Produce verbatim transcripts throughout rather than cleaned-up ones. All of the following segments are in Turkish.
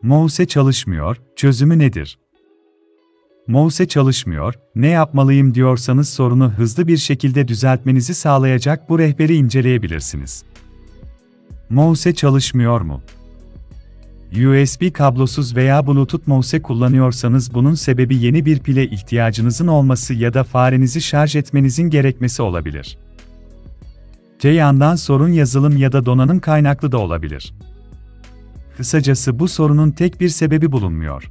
Mouse çalışmıyor, çözümü nedir? Mouse çalışmıyor, ne yapmalıyım diyorsanız sorunu hızlı bir şekilde düzeltmenizi sağlayacak bu rehberi inceleyebilirsiniz. Mouse çalışmıyor mu? U S B kablosuz veya Bluetooth mouse kullanıyorsanız bunun sebebi yeni bir pile ihtiyacınızın olması ya da farenizi şarj etmenizin gerekmesi olabilir. Te yandan sorun yazılım ya da donanım kaynaklı da olabilir. Kısacası bu sorunun tek bir sebebi bulunmuyor.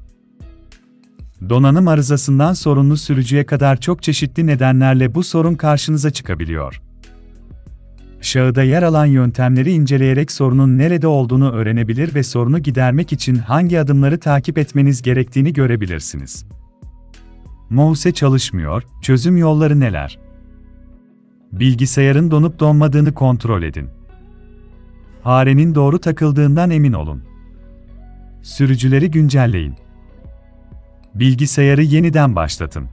Donanım arızasından sorunlu sürücüye kadar çok çeşitli nedenlerle bu sorun karşınıza çıkabiliyor. Aşağıda yer alan yöntemleri inceleyerek sorunun nerede olduğunu öğrenebilir ve sorunu gidermek için hangi adımları takip etmeniz gerektiğini görebilirsiniz. Mouse çalışmıyor, çözüm yolları neler? Bilgisayarın donup donmadığını kontrol edin. Farenin doğru takıldığından emin olun. Sürücüleri güncelleyin. Bilgisayarı yeniden başlatın.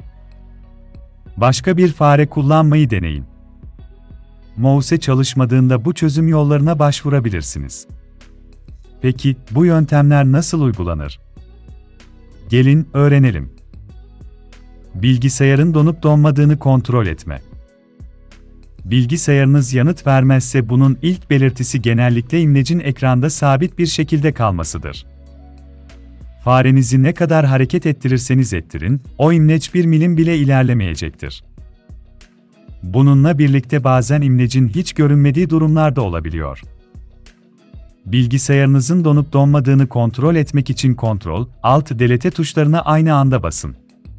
Başka bir fare kullanmayı deneyin. Mouse çalışmadığında bu çözüm yollarına başvurabilirsiniz. Peki, bu yöntemler nasıl uygulanır? Gelin, öğrenelim. Bilgisayarın donup donmadığını kontrol etme. Bilgisayarınız yanıt vermezse bunun ilk belirtisi genellikle imlecin ekranda sabit bir şekilde kalmasıdır. Farenizi ne kadar hareket ettirirseniz ettirin, o imleç bir milim bile ilerlemeyecektir. Bununla birlikte bazen imlecin hiç görünmediği durumlar da olabiliyor. Bilgisayarınızın donup donmadığını kontrol etmek için Ctrl, Alt, Delete tuşlarına aynı anda basın.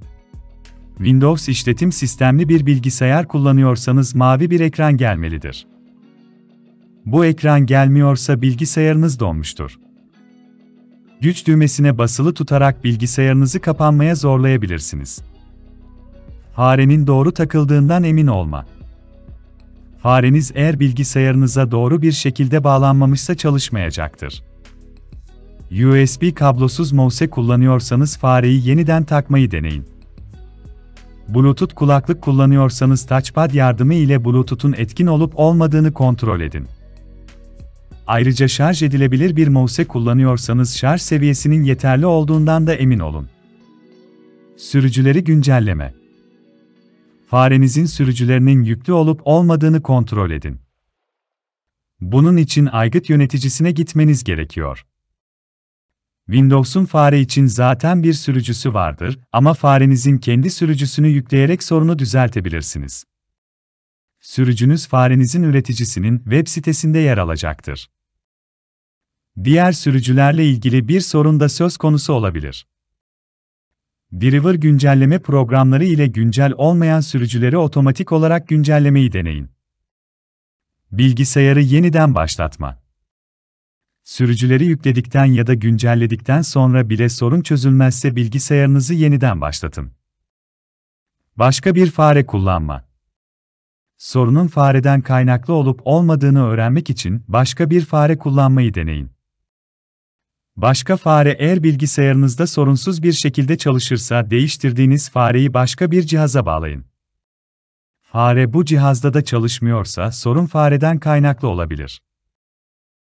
Windows işletim sistemli bir bilgisayar kullanıyorsanız mavi bir ekran gelmelidir. Bu ekran gelmiyorsa bilgisayarınız donmuştur. Güç düğmesine basılı tutarak bilgisayarınızı kapanmaya zorlayabilirsiniz. Farenin doğru takıldığından emin olma. Fareniz eğer bilgisayarınıza doğru bir şekilde bağlanmamışsa çalışmayacaktır. U S B kablosuz mouse kullanıyorsanız fareyi yeniden takmayı deneyin. Bluetooth kulaklık kullanıyorsanız touchpad yardımı ile Bluetooth'un etkin olup olmadığını kontrol edin. Ayrıca şarj edilebilir bir mouse kullanıyorsanız şarj seviyesinin yeterli olduğundan da emin olun. Sürücüleri güncelleme. Farenizin sürücülerinin yüklü olup olmadığını kontrol edin. Bunun için aygıt yöneticisine gitmeniz gerekiyor. Windows'un fare için zaten bir sürücüsü vardır ama farenizin kendi sürücüsünü yükleyerek sorunu düzeltebilirsiniz. Sürücünüz farenizin üreticisinin web sitesinde yer alacaktır. Diğer sürücülerle ilgili bir sorun da söz konusu olabilir. Driver güncelleme programları ile güncel olmayan sürücüleri otomatik olarak güncellemeyi deneyin. Bilgisayarı yeniden başlatma. Sürücüleri yükledikten ya da güncelledikten sonra bile sorun çözülmezse bilgisayarınızı yeniden başlatın. Başka bir fare kullanma. Sorunun fareden kaynaklı olup olmadığını öğrenmek için başka bir fare kullanmayı deneyin. Başka fare eğer bilgisayarınızda sorunsuz bir şekilde çalışırsa değiştirdiğiniz fareyi başka bir cihaza bağlayın. Fare bu cihazda da çalışmıyorsa sorun fareden kaynaklı olabilir.